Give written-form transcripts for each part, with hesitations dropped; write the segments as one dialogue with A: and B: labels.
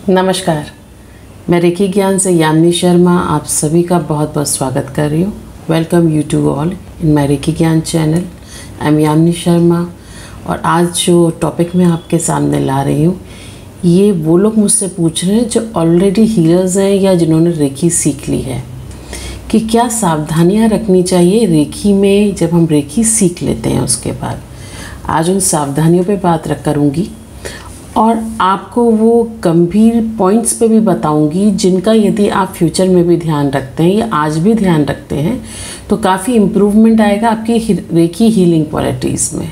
A: नमस्कार, मैं रेखी ज्ञान से यामिनी शर्मा आप सभी का बहुत बहुत स्वागत कर रही हूँ। Welcome you to all in my reiki ज्ञान channel. I am Yamini Sharma और आज जो टॉपिक मैं आपके सामने ला रही हूँ, ये वो लोग मुझसे पूछ रहे हैं जो ऑलरेडी हीलर्स हैं या जिन्होंने रेखी सीख ली है कि क्या सावधानियाँ रखनी चाहिए रेखी में जब हम रेखी सीख लेते हैं। उसके बाद आज उन सावधानियों पे बात करूँगी और आपको वो गंभीर पॉइंट्स पे भी बताऊंगी जिनका यदि आप फ्यूचर में भी ध्यान रखते हैं या आज भी ध्यान रखते हैं तो काफ़ी इम्प्रूवमेंट आएगा आपकी रेखी हीलिंग क्वालिटीज़ में।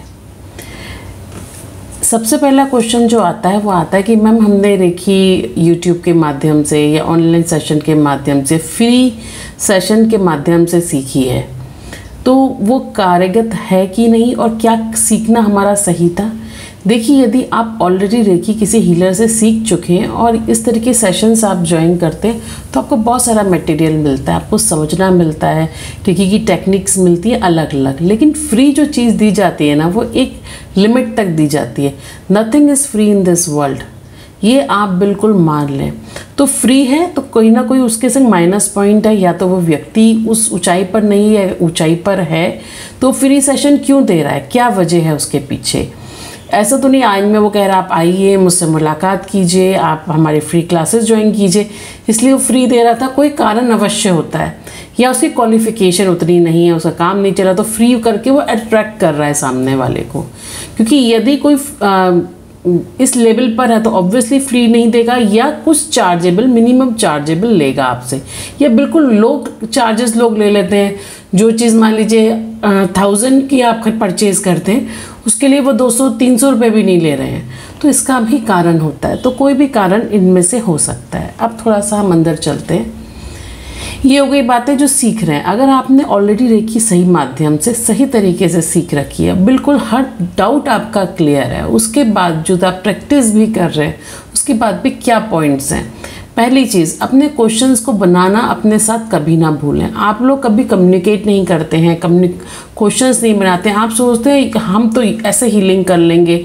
A: सबसे पहला क्वेश्चन जो आता है वो आता है कि मैम हमने रेखी यूट्यूब के माध्यम से या ऑनलाइन सेशन के माध्यम से फ्री सेशन के माध्यम से सीखी है, तो वो कारगर है कि नहीं और क्या सीखना हमारा सही था। देखिए, यदि आप ऑलरेडी रेखी किसी हीलर से सीख चुके हैं और इस तरह के सेशंस आप ज्वाइन करते हैं तो आपको बहुत सारा मटेरियल मिलता है, आपको समझना मिलता है, रेखी की टेक्निक्स मिलती है अलग अलग। लेकिन फ्री जो चीज़ दी जाती है ना, वो एक लिमिट तक दी जाती है। Nothing is free in this world, ये आप बिल्कुल मान लें। तो फ्री है तो कोई ना कोई उसके संग माइनस पॉइंट है, या तो वो व्यक्ति उस ऊंचाई पर नहीं है, ऊंचाई पर है तो फ्री सेशन क्यों दे रहा है, क्या वजह है उसके पीछे। ऐसा तो नहीं आज में वो कह रहा आप आइए मुझसे मुलाकात कीजिए, आप हमारी फ्री क्लासेस ज्वाइन कीजिए, इसलिए वो फ्री दे रहा था। कोई कारण अवश्य होता है, या उसकी क्वालिफिकेशन उतनी नहीं है, उसका काम नहीं चला तो फ्री करके वो अट्रैक्ट कर रहा है सामने वाले को। क्योंकि यदि कोई इस लेवल पर है तो ऑब्वियसली फ्री नहीं देगा, या कुछ चार्जेबल मिनिमम चार्जेबल लेगा आपसे, या बिल्कुल लो चार्जेस लोग ले लेते हैं। जो चीज़ मान लीजिए 1000 की आप परचेज करते हैं उसके लिए वो 200-300 रुपये भी नहीं ले रहे हैं, तो इसका भी कारण होता है। तो कोई भी कारण इनमें से हो सकता है। अब थोड़ा सा हम अंदर चलते हैं। ये हो गई बातें जो सीख रहे हैं। अगर आपने ऑलरेडी रेखी सही माध्यम से सही तरीके से सीख रखी है, बिल्कुल हर डाउट आपका क्लियर है, उसके बाद जो आप प्रैक्टिस भी कर रहे हैं उसके बाद भी क्या पॉइंट्स हैं। पहली चीज़, अपने क्वेश्चंस को बनाना अपने साथ कभी ना भूलें। आप लोग कभी कम्युनिकेट नहीं करते हैं, क्वेश्चंस नहीं बनाते हैं। आप सोचते हैं हम तो ऐसे हीलिंग कर लेंगे,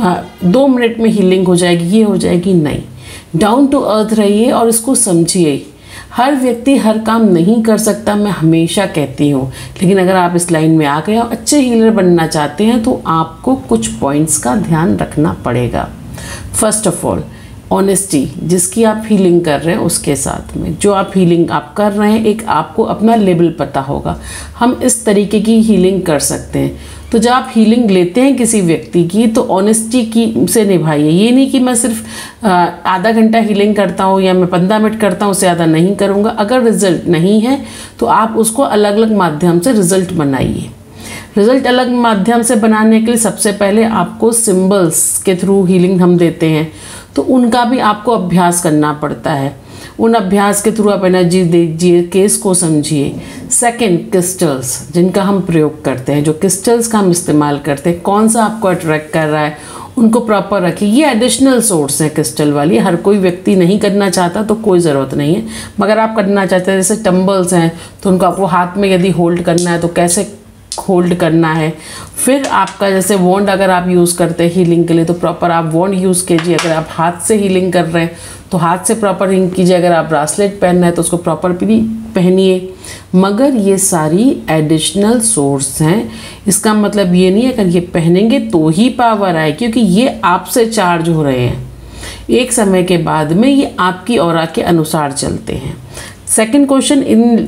A: 2 मिनट में हीलिंग हो जाएगी, ये हो जाएगी। नहीं, डाउन टू अर्थ रहिए और इसको समझिए। हर व्यक्ति हर काम नहीं कर सकता, मैं हमेशा कहती हूँ, लेकिन अगर आप इस लाइन में आ गए और अच्छे हीलर बनना चाहते हैं तो आपको कुछ पॉइंट्स का ध्यान रखना पड़ेगा। फर्स्ट ऑफ ऑल ऑनेस्टी, जिसकी आप हीलिंग कर रहे हैं उसके साथ में जो आप हीलिंग आप कर रहे हैं, एक आपको अपना लेवल पता होगा। हम इस तरीके की हीलिंग कर सकते हैं। तो जब आप हीलिंग लेते हैं किसी व्यक्ति की तो ऑनेस्टी की से निभाइए। ये नहीं कि मैं सिर्फ आधा घंटा हीलिंग करता हूँ या मैं 15 मिनट करता हूँ, उससे ज़्यादा नहीं करूँगा। अगर रिजल्ट नहीं है तो आप उसको अलग अलग माध्यम से रिजल्ट बनाइए। रिजल्ट अलग माध्यम से बनाने के लिए सबसे पहले आपको सिंबल्स के थ्रू हीलिंग हम देते हैं, तो उनका भी आपको अभ्यास करना पड़ता है। उन अभ्यास के थ्रू आप एनर्जी दीजिए, केस को समझिए। सेकंड, क्रिस्टल्स जिनका हम प्रयोग करते हैं, जो क्रिस्टल्स का हम इस्तेमाल करते हैं, कौन सा आपको अट्रैक्ट कर रहा है, उनको प्रॉपर रखिए। ये एडिशनल सोर्स है क्रिस्टल वाली, हर कोई व्यक्ति नहीं करना चाहता तो कोई ज़रूरत नहीं है, मगर आप करना चाहते हैं। जैसे टम्बल्स हैं तो उनको आपको हाथ में यदि होल्ड करना है तो कैसे होल्ड करना है। फिर आपका जैसे वॉन्ड अगर आप यूज़ करते हैं हीलिंग के लिए तो प्रॉपर आप वॉन्ड यूज़ कीजिए। अगर आप हाथ से हीलिंग कर रहे हैं तो हाथ से प्रॉपर हीलिंग कीजिए। अगर आप ब्रासलेट पहनना है तो उसको प्रॉपर पहनिए। मगर ये सारी एडिशनल सोर्स हैं, इसका मतलब ये नहीं है अगर ये पहनेंगे तो ही पावर आए, क्योंकि ये आपसे चार्ज हो रहे हैं। एक समय के बाद में ये आपकी ऑरा के अनुसार चलते हैं। सेकंड क्वेश्चन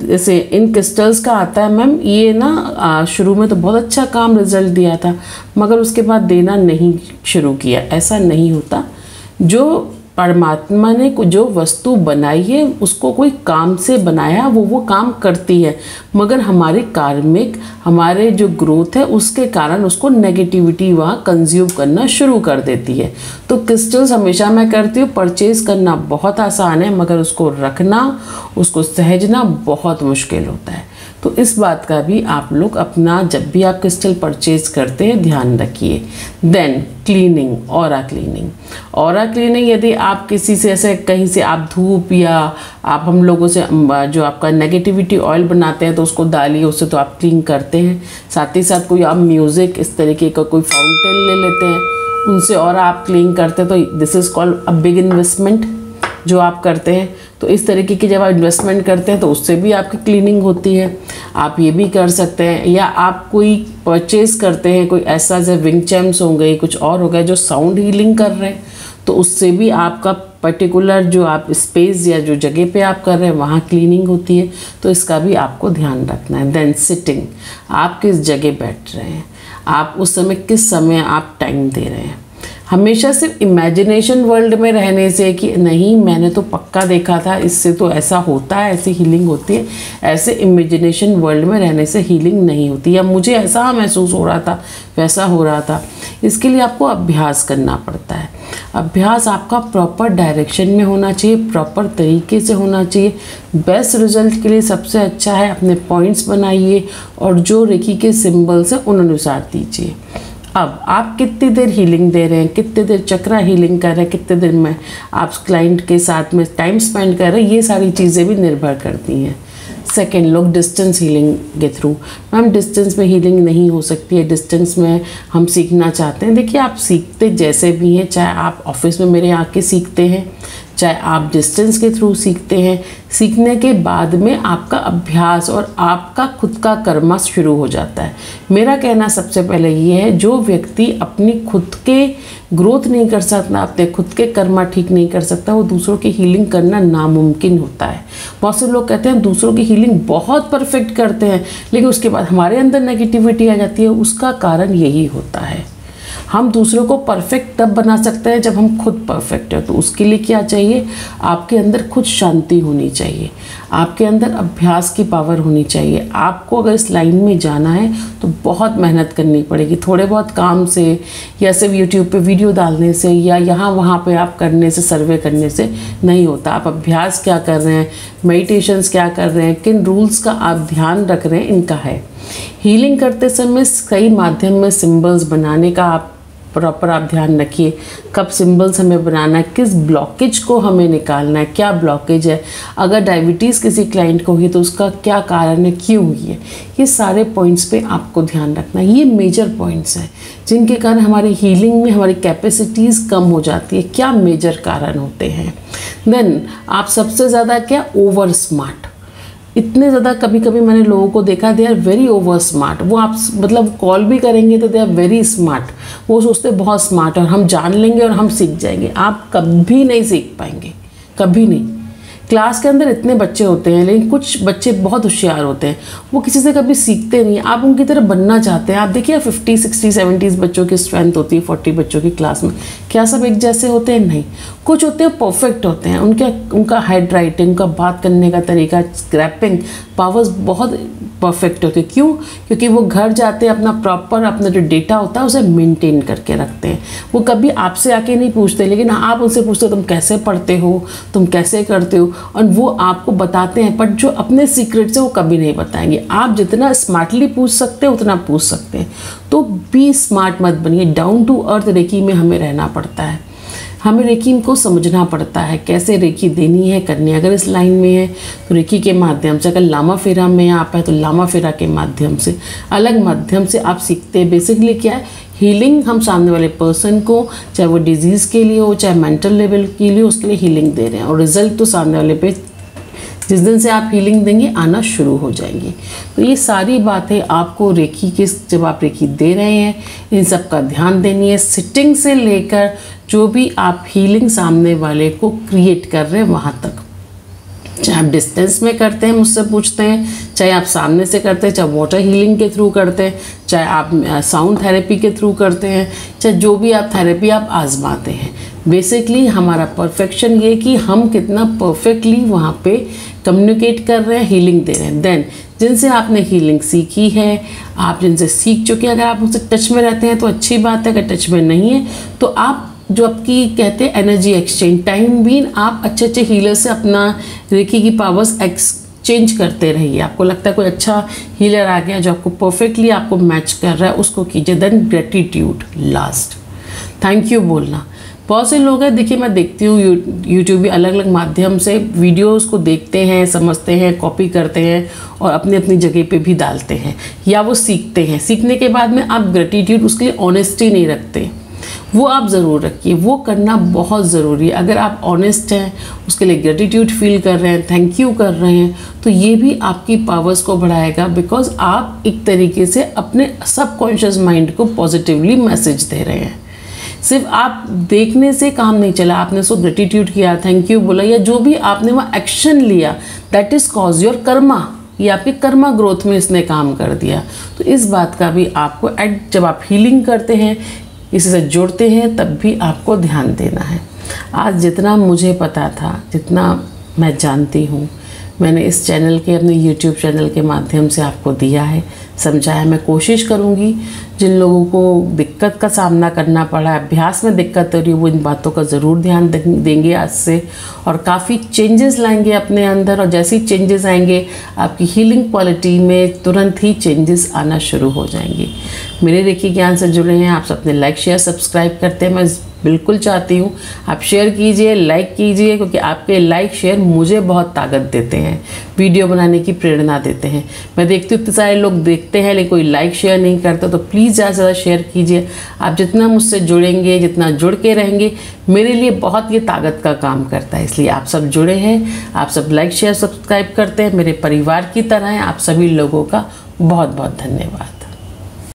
A: इन क्रिस्टल्स का आता है, मैम ये ना शुरू में तो बहुत अच्छा काम रिजल्ट दिया था मगर उसके बाद देना नहीं शुरू किया। ऐसा नहीं होता। जो परमात्मा ने जो वस्तु बनाई है उसको कोई काम से बनाया, वो काम करती है, मगर हमारे कार्मिक हमारे जो ग्रोथ है उसके कारण उसको नेगेटिविटी वहाँ कंज्यूम करना शुरू कर देती है। तो क्रिस्टल्स हमेशा मैं करती हूँ, परचेज़ करना बहुत आसान है मगर उसको रखना, उसको सहेजना बहुत मुश्किल होता है। तो इस बात का भी आप लोग अपना जब भी आप क्रिस्टल परचेज करते हैं ध्यान रखिए। Then cleaning, aura cleaning. Aura cleaning यदि आप किसी से ऐसे कहीं से आप धूप या आप हम लोगों से जो आपका नेगेटिविटी ऑयल बनाते हैं तो उसको डालिए, उससे तो आप क्लीन करते हैं। साथ ही साथ कोई आप म्यूज़िक इस तरीके का कोई फाउंटेन ले लेते हैं, उनसे ऑरा आप क्लीन करते हैं, तो this is called a big investment. जो आप करते हैं। तो इस तरीके की जब आप इन्वेस्टमेंट करते हैं तो उससे भी आपकी क्लीनिंग होती है। आप ये भी कर सकते हैं, या आप कोई परचेज़ करते हैं, कोई ऐसा जैसे विंग चैम्स हो गए, कुछ और हो गया जो साउंड हीलिंग कर रहे हैं, तो उससे भी आपका पर्टिकुलर जो आप स्पेस या जो जगह पे आप कर रहे हैं वहाँ क्लीनिंग होती है। तो इसका भी आपको ध्यान रखना है। देन सिटिंग, आप किस जगह बैठ रहे हैं, आप उस समय किस समय आप टाइम दे रहे हैं। हमेशा सिर्फ इमेजिनेशन वर्ल्ड में रहने से कि नहीं मैंने तो पक्का देखा था, इससे तो ऐसा होता है, ऐसी हीलिंग होती है, ऐसे इमेजिनेशन वर्ल्ड में रहने से हीलिंग नहीं होती, या मुझे ऐसा महसूस हो रहा था, वैसा हो रहा था। इसके लिए आपको अभ्यास करना पड़ता है। अभ्यास आपका प्रॉपर डायरेक्शन में होना चाहिए, प्रॉपर तरीके से होना चाहिए। बेस्ट रिजल्ट के लिए सबसे अच्छा है अपने पॉइंट्स बनाइए और जो रेकी के सिंबल्स हैं उन अनुसार दीजिए। अब आप कितनी देर हीलिंग दे रहे हैं, कितनी देर चक्रा हीलिंग कर रहे हैं, कितने देर में आप क्लाइंट के साथ में टाइम स्पेंड कर रहे हैं, ये सारी चीज़ें भी निर्भर करती हैं। सेकेंड, लोग डिस्टेंस हीलिंग के थ्रू, मैम डिस्टेंस में हीलिंग नहीं हो सकती है, डिस्टेंस में हम सीखना चाहते हैं। देखिए आप सीखते जैसे भी हैं, चाहे आप ऑफिस में मेरे आके सीखते हैं, चाहे आप डिस्टेंस के थ्रू सीखते हैं, सीखने के बाद में आपका अभ्यास और आपका खुद का कर्मा शुरू हो जाता है। मेरा कहना सबसे पहले ये है, जो व्यक्ति अपनी खुद के ग्रोथ नहीं कर सकता, अपने खुद के कर्मा ठीक नहीं कर सकता, वो दूसरों की हीलिंग करना नामुमकिन होता है। बहुत से लोग कहते हैं दूसरों की हीलिंग बहुत परफेक्ट करते हैं, लेकिन उसके बाद हमारे अंदर नेगेटिविटी आ जाती है। उसका कारण यही होता है। हम दूसरों को परफेक्ट तब बना सकते हैं जब हम खुद परफेक्ट हैं। तो उसके लिए क्या चाहिए, आपके अंदर खुद शांति होनी चाहिए, आपके अंदर अभ्यास की पावर होनी चाहिए। आपको अगर इस लाइन में जाना है तो बहुत मेहनत करनी पड़ेगी। थोड़े बहुत काम से या सिर्फ यूट्यूब पे वीडियो डालने से या यहाँ वहाँ पे आप करने से, सर्वे करने से नहीं होता। आप अभ्यास क्या कर रहे हैं, मेडिटेशंस क्या कर रहे हैं, किन रूल्स का आप ध्यान रख रहे हैं, इनका है। हीलिंग करते समय कई माध्यम में सिंबल्स बनाने का आप प्रॉपर आप ध्यान रखिए। कब सिंबल्स हमें बनाना है, किस ब्लॉकेज को हमें निकालना है, क्या ब्लॉकेज है, अगर डायबिटीज़ किसी क्लाइंट को हुई तो उसका क्या कारण है, क्यों हुई है, ये सारे पॉइंट्स पे आपको ध्यान रखना है। ये मेजर पॉइंट्स हैं जिनके कारण हमारी हीलिंग में हमारी कैपेसिटीज़ कम हो जाती है। क्या मेजर कारण होते हैं। देन आप सबसे ज़्यादा क्या, ओवर स्मार्ट। इतने ज़्यादा कभी कभी मैंने लोगों को देखा, they are very over smart. वो आप मतलब कॉल भी करेंगे तो दे आर वेरी स्मार्ट। वो सोचते बहुत स्मार्ट और हम जान लेंगे और हम सीख जाएंगे। आप कभी नहीं सीख पाएंगे, कभी नहीं। क्लास के अंदर इतने बच्चे होते हैं, लेकिन कुछ बच्चे बहुत होशियार होते हैं, वो किसी से कभी सीखते नहीं। आप उनकी तरह बनना चाहते हैं। आप देखिए 50, 60, 70 बच्चों की स्ट्रेंथ होती है 40 बच्चों की क्लास में। क्या सब एक जैसे होते हैं? नहीं। कुछ होते हैं परफेक्ट होते हैं। उनका हेड राइटिंग, उनका बात करने का तरीका, स्क्रैपिंग पावर्स बहुत परफेक्ट होते हैं। क्यों? क्योंकि वो घर जाते हैं अपना प्रॉपर अपना जो डेटा होता है उसे मेंटेन करके रखते हैं। वो कभी आपसे आके नहीं पूछते, लेकिन आप उनसे पूछते हो तुम कैसे पढ़ते हो, तुम कैसे करते हो, और वो आपको बताते हैं। बट जो अपने सीक्रेट्स है वो कभी नहीं बताएंगे। आप जितना स्मार्टली पूछ सकते हैं उतना पूछ सकते हैं। तो बी स्मार्ट मत बनिए। डाउन टू अर्थ रेकी में हमें रहना पड़ता है। हमें रेकी को समझना पड़ता है कैसे रेकी देनी है, करनी है। अगर इस लाइन में है तो रेकी के माध्यम से, अगर लामा फेरा में आप है तो लामा फेरा के माध्यम से, अलग माध्यम से आप सीखते हैं। बेसिकली क्या है, हीलिंग हम सामने वाले पर्सन को, चाहे वो डिजीज़ के लिए हो चाहे मेंटल लेवल के लिए, उसके लिए हीलिंग दे रहे हैं। और रिजल्ट तो सामने वाले पे जिस दिन से आप हीलिंग देंगे आना शुरू हो जाएंगी। तो ये सारी बातें आपको रेकी के, जब आप रेकी दे रहे हैं, इन सब का ध्यान देनी है। सिटिंग से लेकर जो भी आप हीलिंग सामने वाले को क्रिएट कर रहे हैं वहाँ तक, चाहे आप डिस्टेंस में करते हैं मुझसे पूछते हैं, चाहे आप सामने से करते हैं, चाहे वाटर हीलिंग के थ्रू करते हैं, चाहे आप साउंड थेरेपी के थ्रू करते हैं, चाहे जो भी आप थेरेपी आप आजमाते हैं। बेसिकली हमारा परफेक्शन ये कि हम कितना परफेक्टली वहाँ पे कम्युनिकेट कर रहे हैं, हीलिंग दे रहे हैं। देन जिनसे आपने हीलिंग सीखी है, आप जिनसे सीख चुके हैं, अगर आप उनसे टच में रहते हैं तो अच्छी बात है। अगर टच में नहीं है तो आप जो आपकी कहते हैं एनर्जी एक्सचेंज, टाइम बीन आप अच्छे अच्छे हीलर से अपना रेकी की पावर्स एक्सचेंज करते रहिए। आपको लगता है कोई अच्छा हीलर आ गया जो आपको परफेक्टली आपको मैच कर रहा है, उसको कीजिए। Then gratitude last, thank you बोलना। बहुत से लोग हैं, देखिए मैं देखती हूँ यूट्यूब भी अलग अलग माध्यम से वीडियोस को देखते हैं, समझते हैं, कॉपी करते हैं और अपनी अपनी जगह पे भी डालते हैं, या वो सीखते हैं। सीखने के बाद में आप ग्रेटिट्यूड, उसके लिए ऑनेस्टी नहीं रखते। वो आप ज़रूर रखिए, वो करना बहुत ज़रूरी है। अगर आप ऑनेस्ट हैं, उसके लिए ग्रेटिट्यूड फील कर रहे हैं, थैंक यू कर रहे हैं, तो ये भी आपकी पावर्स को बढ़ाएगा, बिकॉज आप एक तरीके से अपने सबकॉन्शियस माइंड को पॉजिटिवली मैसेज दे रहे हैं। सिर्फ आप देखने से काम नहीं चला, आपने उसको ग्रेटिट्यूड किया, थैंक यू बोला, या जो भी आपने वहाँ एक्शन लिया, that is cause your karma. ये आपके कर्मा ग्रोथ में इसने काम कर दिया। तो इस बात का भी आपको जब आप हीलिंग करते हैं, इसी से जुड़ते हैं, तब भी आपको ध्यान देना है। आज जितना मुझे पता था, जितना मैं जानती हूँ, मैंने इस चैनल के, अपने YouTube चैनल के माध्यम से आपको दिया है, समझाया। मैं कोशिश करूँगी जिन लोगों को दिक्कत का सामना करना पड़ा, अभ्यास में दिक्कत हो रही है, वो इन बातों का ज़रूर ध्यान देंगे आज से, और काफ़ी चेंजेस लाएंगे अपने अंदर। और जैसे ही चेंजेस आएंगे, आपकी हीलिंग क्वालिटी में तुरंत ही चेंजेस आना शुरू हो जाएंगे। मेरे रेकी ज्ञान से जुड़े हैं आप सब, अपने लाइक शेयर सब्सक्राइब करते हैं। मैं बिल्कुल चाहती हूँ आप शेयर कीजिए, लाइक कीजिए, क्योंकि आपके लाइक शेयर मुझे बहुत ताकत देते हैं, वीडियो बनाने की प्रेरणा देते हैं। मैं देखती हूँ इतने सारे लोग देखते हैं लेकिन कोई लाइक शेयर नहीं करता, तो प्लीज़ ज़्यादा से ज़्यादा शेयर कीजिए। आप जितना मुझसे जुड़ेंगे, जितना जुड़ के रहेंगे, मेरे लिए बहुत ये ताकत का काम करता है। इसलिए आप सब जुड़े हैं, आप सब लाइक शेयर सब्सक्राइब करते हैं, मेरे परिवार की तरह हैं। आप सभी लोगों का बहुत बहुत धन्यवाद।